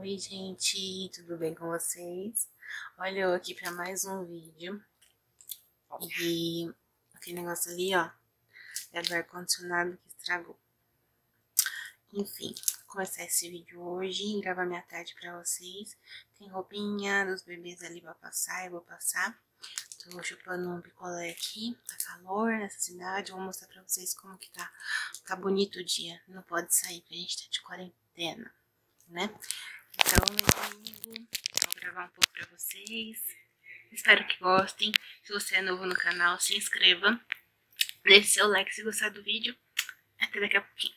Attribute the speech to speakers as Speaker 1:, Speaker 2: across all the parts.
Speaker 1: Oi, gente, tudo bem com vocês? Olha eu aqui pra mais um vídeo. E aquele negócio ali, ó, é do ar-condicionado que estragou. Enfim, vou começar esse vídeo hoje, gravar minha tarde pra vocês. Tem roupinha dos bebês ali pra passar, eu vou passar. Tô chupando um picolé aqui, tá calor nessa cidade. Vou mostrar pra vocês como que tá bonito o dia. Não pode sair, porque a gente tá de quarentena, né? Então, meu amigo, vou gravar um pouco pra vocês. Espero que gostem. Se você é novo no canal, se inscreva. Deixe seu like se gostar do vídeo. Até daqui a pouquinho.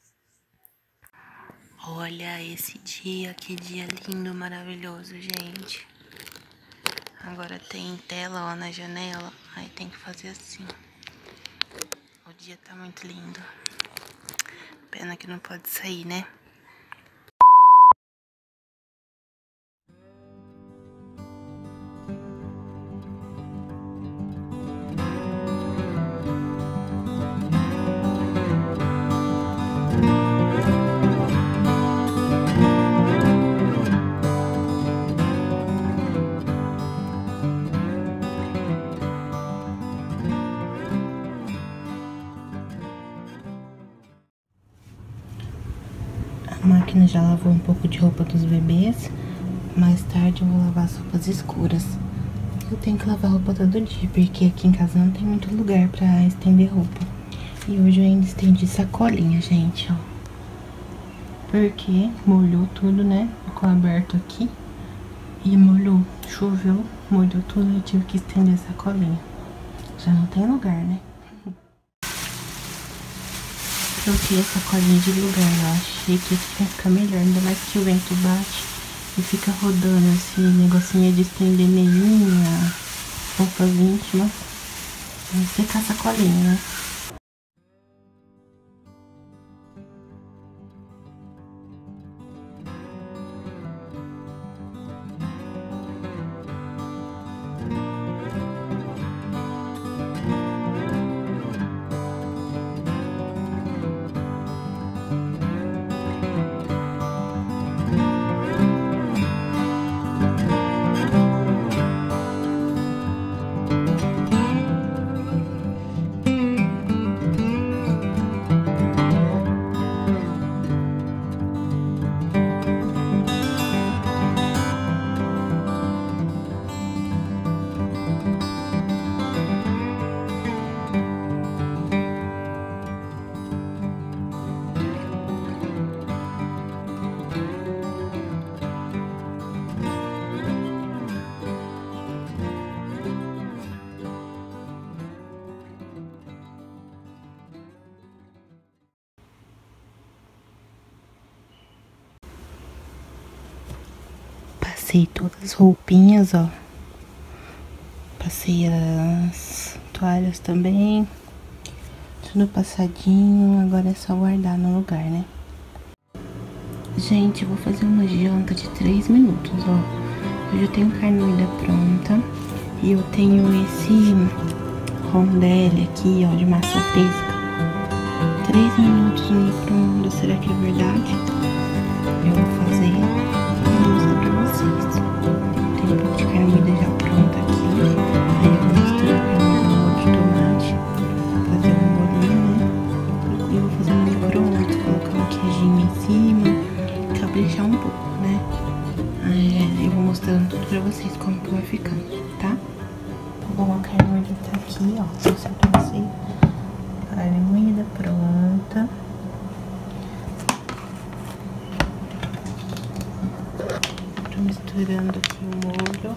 Speaker 1: Olha esse dia, que dia lindo, maravilhoso, gente. Agora tem tela, ó, na janela. Aí tem que fazer assim. O dia tá muito lindo. Pena que não pode sair, né? A máquina já lavou um pouco de roupa dos bebês. Mais tarde eu vou lavar as roupas escuras. Eu tenho que lavar roupa todo dia, porque aqui em casa não tem muito lugar pra estender roupa. E hoje eu ainda estendi sacolinha, gente, ó. Porque molhou tudo, né? Ficou aberto aqui. E molhou, choveu, molhou tudo e tive que estender a sacolinha. Já não tem lugar, né? Troquei a sacolinha de lugar, eu achei que aqui ia ficar melhor, ainda mais que o vento bate e fica rodando esse negocinho de estender meinha, roupas íntimas. Vai secar a sacolinha, né? Passei todas as roupinhas, ó. Passei as toalhas também. Tudo passadinho. Agora é só guardar no lugar, né? Gente, eu vou fazer uma janta de 3 minutos, ó. Eu já tenho carne moída pronta. E eu tenho esse rondelli aqui, ó, de massa fresca. 3 minutos no micro-ondas, será que é verdade? Eu vou fazer e vou mostrar pra vocês. Tem um pouco de carne moída já pronta aqui. Aí eu vou misturar a carne moída no molho de tomate. Fazer um molhinho, né? E eu vou fazer no micro-ondas, colocar um queijinho em cima. Caprichar um pouco, né? Eu vou mostrando tudo pra vocês como que vai ficando, tá? Bom, a carne moída tá aqui, ó. Vou mostrar pra vocês. Carne moída pronta. Tô misturando aqui o molho.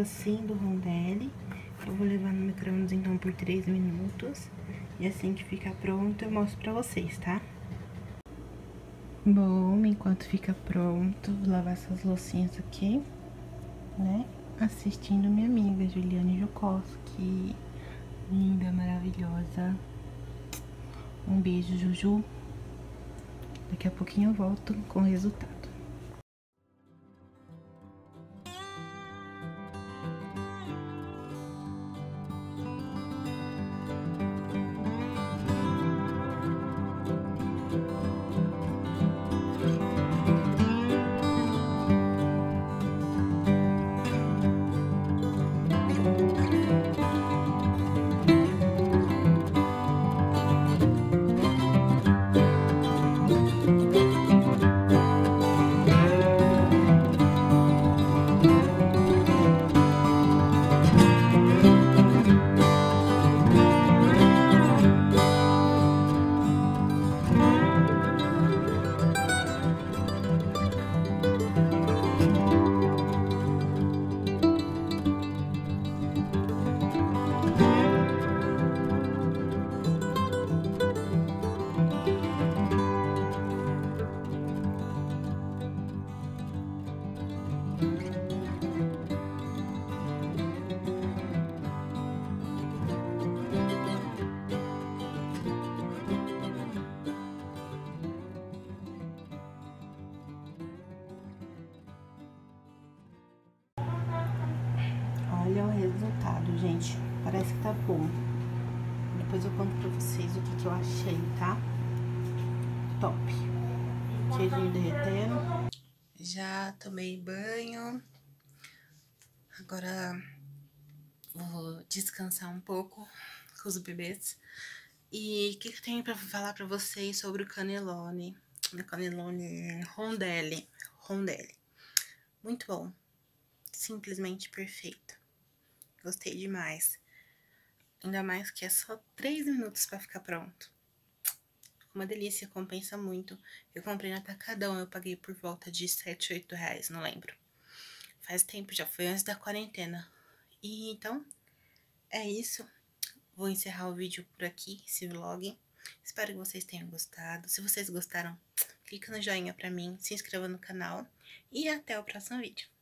Speaker 1: assim do rondelli. Eu vou levar no micro-ondas então por 3 minutos. E assim que ficar pronto eu mostro pra vocês, tá? Bom, enquanto fica pronto, vou lavar essas loucinhas aqui, né? Assistindo minha amiga Juliane Jukoski. Linda, maravilhosa. Um beijo, Juju. Daqui a pouquinho eu volto com o resultado. Olha o resultado, gente. Parece que tá bom. Depois eu conto pra vocês o que eu achei, tá? Top. Queijinho derretendo. Já tomei banho. Agora vou descansar um pouco com os bebês. E o que eu tenho pra falar pra vocês sobre o cannelloni? O cannelloni rondelli. Muito bom. Simplesmente perfeito. Gostei demais. Ainda mais que é só 3 minutos pra ficar pronto. Uma delícia, compensa muito. Eu comprei no Atacadão, eu paguei por volta de 7, 8 reais, não lembro. Faz tempo, já foi antes da quarentena. E então, é isso. Vou encerrar o vídeo por aqui, esse vlog. Espero que vocês tenham gostado. Se vocês gostaram, clica no joinha pra mim, se inscreva no canal. E até o próximo vídeo.